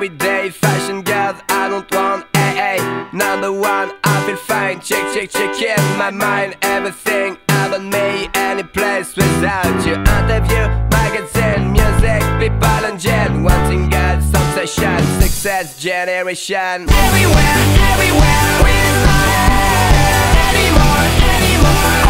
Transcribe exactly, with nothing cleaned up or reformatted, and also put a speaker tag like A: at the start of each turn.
A: everyday fashion girls, I don't want A A. Number one, I feel fine. Check, check, check in my mind. Everything about me, any place without you. Interview, magazine, music, people and gen. Wanting God's obsession, success generation.
B: Everywhere, everywhere, we're not anymore, anymore.